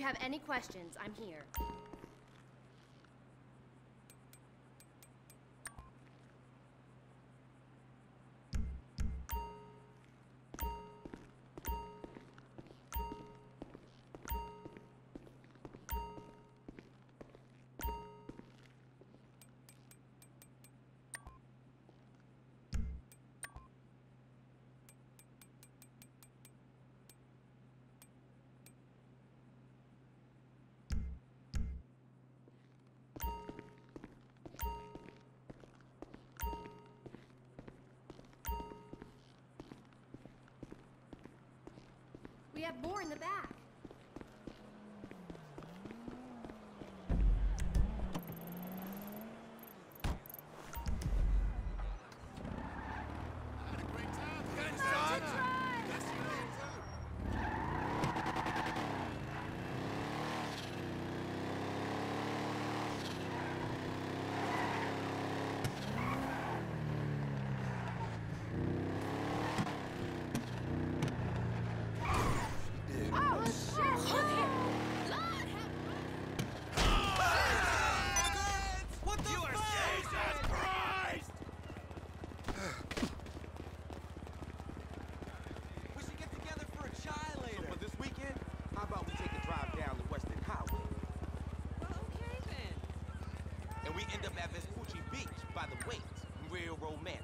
you have any questions, I'm here. We have more in the back. End up at Vespucci Beach by the waves. Real romantic.